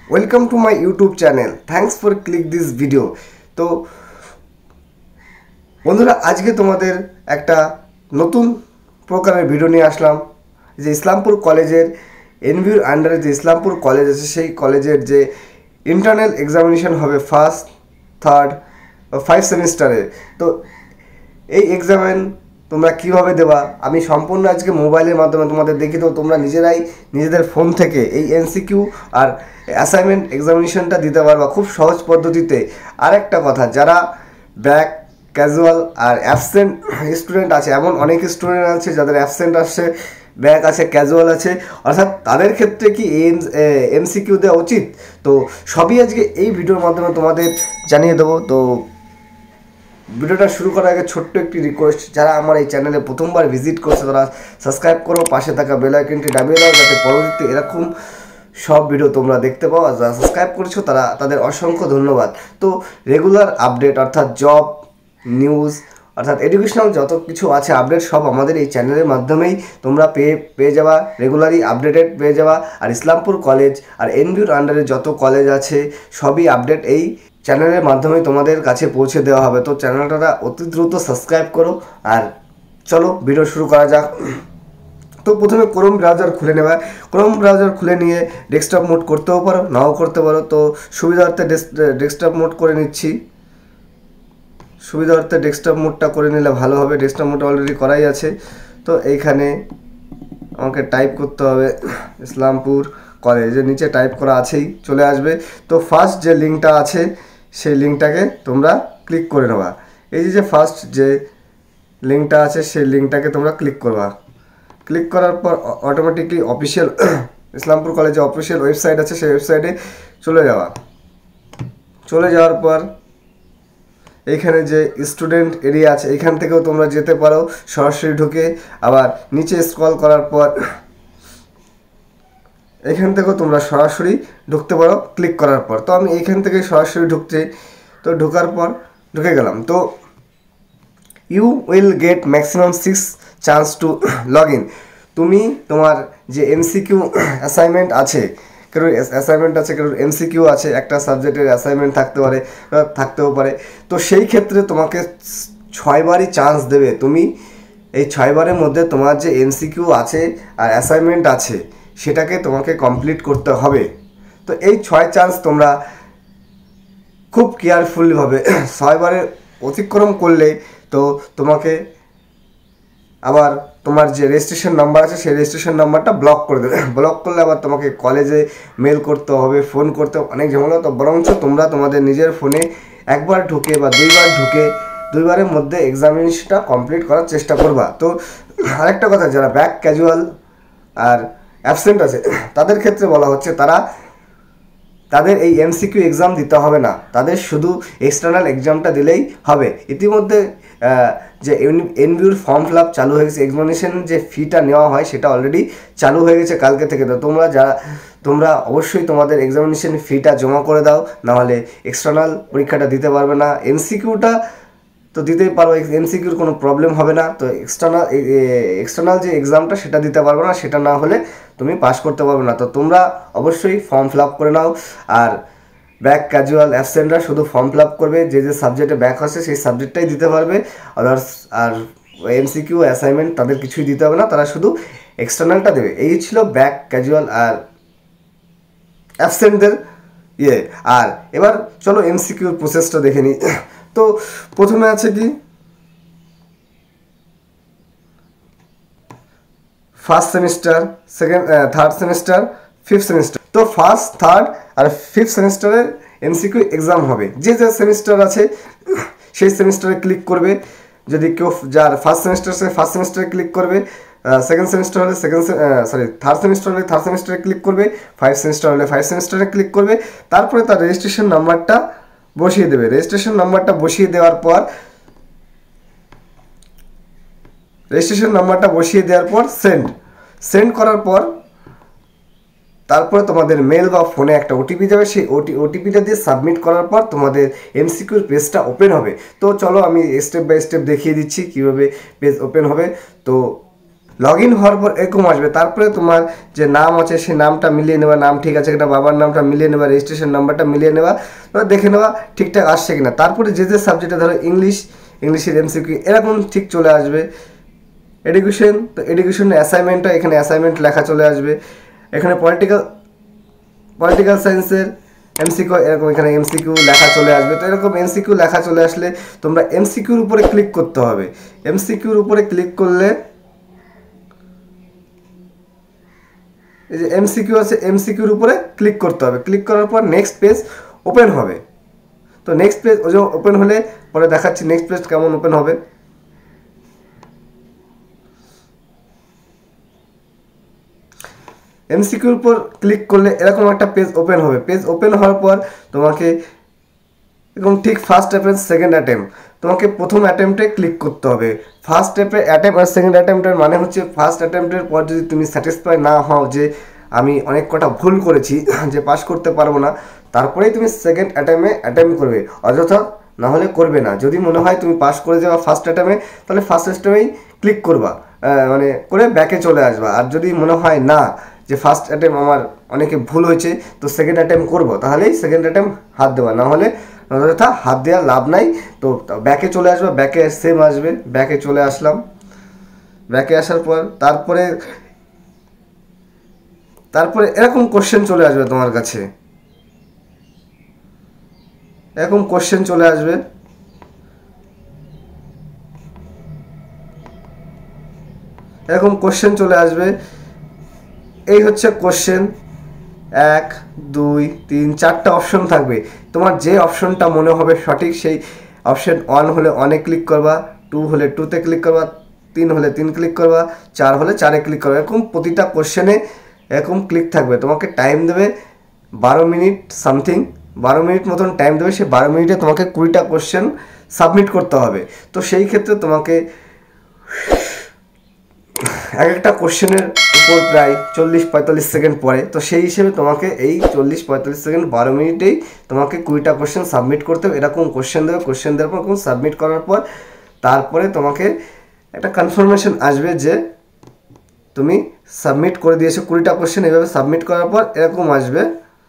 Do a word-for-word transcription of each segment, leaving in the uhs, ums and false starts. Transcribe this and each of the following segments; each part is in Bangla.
Welcome to my YouTube channel. Thanks for click this video. তো বন্ধুরা, আজকে তোমাদের একটা নতুন প্রকারের ভিডিও নিয়ে আসলাম যে ইসলামপুর কলেজের এনভিউর আন্ডারে যে ইসলামপুর কলেজ আছে সেই কলেজের যে ইন্টারনাল এক্সামিনেশন হবে ফার্স্ট থার্ড ফাইভ সেমিস্টারে। তো এই এক্সামেন তোমরা কিভাবে দেবা আমি সম্পূর্ণ আজকে মোবাইলের মাধ্যমে তোমাদের দেখিয়ে দেবো। তোমরা নিজেরাই নিজেদের ফোন থেকে এই এমসিকিউ আর অ্যাসাইনমেন্ট এক্সামিনেশনটা দিতে পারবা খুব সহজ পদ্ধতিতে। আর একটা কথা, যারা ব্যাক ক্যাজুয়াল আর অ্যাবসেন্ট স্টুডেন্ট আছে, এমন অনেক স্টুডেন্ট আছে যাদের অ্যাবসেন্ট আসছে, ব্যাক আছে, ক্যাজুয়াল আছে, অর্থাৎ তাদের ক্ষেত্রে কি এম এমসিকিউ দেওয়া উচিত? তো সবই আজকে এই ভিডিওর মাধ্যমে তোমাদের জানিয়ে দেবো। তো ভিডিওটা শুরু করার আগে ছোট্ট একটি রিকোয়েস্ট, যারা আমার এই চ্যানেলে প্রথমবার ভিজিট করছে তারা সাবস্ক্রাইব করো, পাশে থাকা বেল আইকনটি দাবিয়ে দাও যাতে পরবর্তীতে এরকম সব ভিডিও তোমরা দেখতে পাও। আর যারা সাবস্ক্রাইব করেছো তারা তাদের অসংখ্য ধন্যবাদ। তো রেগুলার আপডেট অর্থাৎ জব নিউজ অর্থাৎ এডুকেশনাল যত কিছু আছে আপডেট সব আমাদের এই চ্যানেলের মাধ্যমেই তোমরা পেয়ে পেয়ে যাওয়া, রেগুলারই আপডেটেড পেয়ে যাওয়া। আর ইসলামপুর কলেজ আর এনভিউর আন্ডারে যত কলেজ আছে সবই আপডেট এই চ্যানেলের মাধ্যমে তোমাদের কাছে পৌঁছে দেওয়া হবে। তো চ্যানেলটা অতি দ্রুত সাবস্ক্রাইব করো। আর চলো ভিডিও শুরু করা যাক। তো প্রথমে ক্রোম ব্রাউজার খুলে নেবা। ক্রোম ব্রাউজার খুলে নিয়ে ডেস্কটপ মোড করতেও পারো, নাও করতে পারো। তো সুবিধার্থে ডেস্কটপ মোড করে নিচ্ছি। সুবিধার্থে ডেস্কটপ মোডটা করে নিলে ভালো হবে। ডেস্কটপ মোড অলরেডি করাই আছে। তো এইখানে আমাকে টাইপ করতে হবে ইসলামপুর কলেজের নিচে টাইপ করা আছেই, চলে আসবে। তো ফার্স্ট যে লিঙ্কটা আছে সেই লিঙ্কটাকে তোমরা ক্লিক করে নেবা। এই যে ফার্স্ট যে লিঙ্কটা আছে সেই লিঙ্কটাকে তোমরা ক্লিক করবা। ক্লিক করার পর অটোমেটিকলি অফিসিয়াল ইসলামপুর কলেজে অফিসিয়াল ওয়েবসাইট আছে সেই ওয়েবসাইটে চলে যাওয়া। চলে যাওয়ার পর এইখানে যে স্টুডেন্ট এরিয়া আছে এইখান থেকেও তোমরা যেতে পারো সরাসরি ঢুকে। আবার নিচে স্ক্রল করার পর এইখান থেকেও তোমরা সরাসরি ঢুকতে পারো ক্লিক করার পর। তো আমি এইখান থেকে সরাসরি ঢুকছি। তো ঢোকার পর ঢুকে গেলাম। তো you will get maximum six chance to log in. তুমি তোমার যে এমসিকিউ অ্যাসাইনমেন্ট আছে, কারোর অ্যাসাইনমেন্ট আছে, কারোর এমসিকিউ আছে, একটা সাবজেক্টের অ্যাসাইনমেন্ট থাকতে পারে থাকতেও পারে তো সেই ক্ষেত্রে তোমাকে ছয়বারই চান্স দেবে। তুমি এই ছয়বারের মধ্যে তোমার যে এমসিকিউ আছে আর অ্যাসাইনমেন্ট আছে সেটাকে তোমাকে কমপ্লিট করতে হবে। তো এই ছয় চান্স তোমরা খুব কেয়ারফুলভাবে ছয়বারে অতিক্রম করলে তো তোমাকে আবার তোমার যে রেজিস্ট্রেশন নাম্বার আছে সেই রেজিস্ট্রেশন নাম্বারটা ব্লক করে দেবে। ব্লক করলে আবার তোমাকে কলেজে মেল করতে হবে, ফোন করতে হবে, অনেক ঝামেলা। তো বরঞ্চ তোমরা তোমাদের নিজের ফোনে একবার ঢুকে বা দুইবার ঢুকে দুইবারের মধ্যে এক্সামিনেশনটা কমপ্লিট করার চেষ্টা করবা। তো আরেকটা কথা, যারা ব্যাক ক্যাজুয়াল আর অ্যাবসেন্ট আছে তাদের ক্ষেত্রে বলা হচ্ছে তারা তাদের এই এমসিকিউ এক্সাম দিতে হবে না, তাদের শুধু এক্সটার্নাল এক্সামটা দিলেই হবে। ইতিমধ্যে যে এনভিউর ফর্ম ফিল আপ চালু হয়ে গেছে, এক্সামিনেশন যে ফিটা নেওয়া হয় সেটা অলরেডি চালু হয়ে গেছে কালকে থেকে। তো তোমরা যারা তোমরা অবশ্যই তোমাদের এক্সামিনেশন ফিটা জমা করে দাও, নাহলে এক্সটার্নাল পরীক্ষাটা দিতে পারবে না। এমসিকিউটা তো দিতেই পারো, এমসিকিউর কোনো প্রবলেম হবে না। তো এক্সটার্নাল এক্সটার্নাল যে এক্সামটা সেটা দিতে পারবে না, সেটা না হলে তুমি পাস করতে পারবে না। তো তোমরা অবশ্যই ফর্ম ফিল আপ করে নাও। আর ব্যাক ক্যাজুয়াল অ্যাবসেন্টরা শুধু ফর্ম ফিল আপ করবে, যে যে সাবজেক্টে ব্যাক আছে সেই সাবজেক্টটাই দিতে পারবে। আদার্স আর এমসিকিউ অ্যাসাইনমেন্ট তাদের কিছুই দিতে হবে না, তারা শুধু এক্সটার্নালটা দেবে। এই ছিল ব্যাক ক্যাজুয়াল আর অ্যাবসেন্টদের ইয়ে। আর এবার চলো এমসিকিউর প্রসেসটা দেখে নিই। তো প্রথমে আছে কি first semester, second third semester, fifth semester. তো ফার্স্ট থার্ড আর ফিফথ সেমিস্টারের এমসিকিউ এক্সাম হবে। যে যে সেমিস্টার আছে সেই সেমিস্টারে ক্লিক করবে। যদি কেউ যার ফার্স্ট সেমিস্টার সে ফার্স্ট সেমিস্টারে ক্লিক করবে, সেকেন্ড সেমিস্টার হলে সেকেন্ড সরি থার্ড সেমিস্টার হলে থার্ড সেমিস্টারে ক্লিক করবে, ফাইভ সেমিস্টার হলে ফাইভ সেমিস্টারে ক্লিক করবে। তারপরে তার রেজিস্ট্রেশন নাম্বারটা বসিয়ে দেবে। রেজিস্ট্রেশন নাম্বারটা বসিয়ে দেওয়ার পর রেজিস্ট্রেশন নাম্বারটা বসিয়ে দেওয়ার পর সেন্ড সেন্ড করার পর তারপরে তোমাদের মেল বা ফোনে একটা ওটিপি যাবে। সেই ওটি ওটিপিটা দিয়ে সাবমিট করার পর তোমাদের এমসিকিউর পেজটা ওপেন হবে। তো চলো আমি স্টেপ বাই স্টেপ দেখিয়ে দিচ্ছি কীভাবে পেজ ওপেন হবে। তো লগ ইন হওয়ার পর এরকম আসবে, তারপরে তোমার যে নাম আছে সেই নামটা মিলিয়ে নেওয়া, নাম ঠিক আছে কিনা, বাবার নামটা মিলিয়ে নেওয়া, রেজিস্ট্রেশন নাম্বারটা মিলিয়ে নেওয়া, দেখে নেওয়া ঠিকঠাক আসছে কিনা। তারপরে যে যে সাবজেক্টে ধরো ইংলিশ, ইংলিশের এমসিকিউ এরকম ঠিক চলে আসবে। এডুকেশন, তো এডুকেশনের অ্যাসাইনমেন্টটা এখানে অ্যাসাইনমেন্ট লেখা চলে আসবে। এখানে পলিটিক্যাল পলিটিক্যাল সায়েন্সের এমসিকিউ এরকম এখানে এমসিকিউ লেখা চলে আসবে। তো এরকম এমসিকিউ লেখা চলে আসলে তোমরা এমসিকিউর উপরে ক্লিক করতে হবে। এমসিকিউর উপরে ক্লিক করলে এই যে এমসিকিউ আছে, এমসিকিউর উপরে ক্লিক করতে হবে। ক্লিক করার পর নেক্সট পেজ ওপেন হবে। তো নেক্সট পেজ ওপেন হলে পরে দেখাচ্ছি নেক্সট পেজ কেমন ওপেন হবে। এমসিকিউর উপর ক্লিক করলে এরকম একটা পেজ ওপেন হবে। পেজ ওপেন হওয়ার পর তোমাকে এরকম ঠিক ফার্স্ট অ্যাটেম্প সেকেন্ড অ্যাটেম্প, তোমাকে প্রথম অ্যাটেম্পটে ক্লিক করতে হবে। ফার্স্ট অ্যাটেম্প আর সেকেন্ড অ্যাটেম্পটের মানে হচ্ছে ফার্স্ট অ্যাটেম্পটের পর যদি তুমি স্যাটিসফাই না হও যে আমি অনেক কটা ভুল করেছি, যে পাস করতে পারবো না, তারপরেই তুমি সেকেন্ড অ্যাটেম্পে অ্যাটেম্প করবে, অযথা না হলে করবে না। যদি মনে হয় তুমি পাস করে যাওয়া ফার্স্ট অ্যাটেম্পে, তাহলে ফার্স্ট অ্যাটেম্পেই ক্লিক করবা, মানে করে ব্যাকে চলে আসবা। আর যদি মনে হয় না যে ফার্স্ট অ্যাটেম্প আমার অনেকে ভুল হয়েছে, তো সেকেন্ড অ্যাটেম্প করবো, তাহলেই সেকেন্ড অ্যাটেম্প হাত দেওয়া, না হলে অযথা হাত দেওয়ার লাভ নাই। তো ব্যাকে চলে আসবে, ব্যাকে সেম আসবে, ব্যাকে চলে আসলাম। ব্যাকে আসার পর তারপরে তারপরে এরকম কোশ্চেন চলে আসবে তোমার কাছে, এরকম কোশ্চেন চলে আসবে। এরকম কোশ্চেন চলে আসবে। এই হচ্ছে কোশ্চেন, এক দুই তিন চারটা অপশন থাকবে। তোমার যে অপশনটা মনে হবে সঠিক, সেই অপশন ওয়ান হলে ওয়ানে ক্লিক করবা, টু হলে টুতে ক্লিক করবা, তিন হলে তিন ক্লিক করবা, চার হলে চারে ক্লিক করবা। এরকম প্রতিটা কোশ্চেনে এরকম ক্লিক থাকবে। তোমাকে টাইম দেবে বারো মিনিট সামথিং, বারো মিনিট মতন টাইম দেবে। সেই বারো মিনিটে তোমাকে কুড়িটা কোশ্চেন সাবমিট করতে হবে। তো সেই ক্ষেত্রে তোমাকে এক একটা কোশ্চেনের উপর প্রায় চল্লিশ পঁয়তাল্লিশ সেকেন্ড পরে। তো সেই হিসেবে তোমাকে এই চল্লিশ পঁয়তাল্লিশ সেকেন্ড বারো মিনিটেই তোমাকে কুড়িটা কোশ্চেন সাবমিট করতে হবে। এরকম কোশ্চেন দেবে, কোশ্চেন দেওয়ার পর সাবমিট করার পর তারপরে তোমাকে একটা কনফার্মেশন আসবে যে তুমি সাবমিট করে দিয়েছো কুড়িটা কোশ্চেন। এইভাবে সাবমিট করার পর এরকম আসবে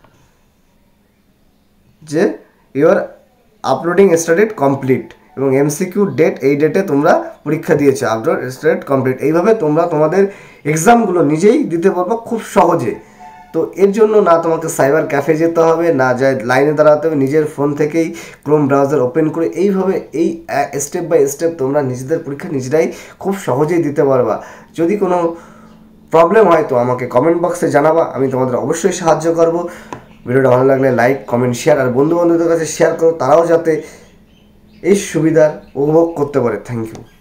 যে ইউর আপলোডিং স্টার্টেড কমপ্লিট, এবং এমসিকিউ ডেট এই ডেটে তোমরা পরীক্ষা দিয়েছো, আপলোড স্টার্টেড কমপ্লিট। এইভাবে তোমরা তোমাদের এক্সামগুলো নিজেই দিতে পারবো খুব সহজে। তো এর জন্য না তোমাকে সাইবার ক্যাফে যেতে হবে, না যায় লাইনে দাঁড়াতে হবে, নিজের ফোন থেকেই ক্রোম ব্রাউজার ওপেন করে এইভাবে এই স্টেপ বাই স্টেপ তোমরা নিজেদের পরীক্ষা নিজেরাই খুব সহজেই দিতে পারবা। যদি কোনো প্রবলেম হয় তো আমাকে কমেন্ট বক্সে জানাবা, আমি তোমাদের অবশ্যই সাহায্য করব। ভিডিওটা ভালো লাগলে লাইক কমেন্ট শেয়ার, আর বন্ধু বান্ধবদের কাছে শেয়ার করো, তারাও যাতে এই সুবিধার উপভোগ করতে পারে। Thank you.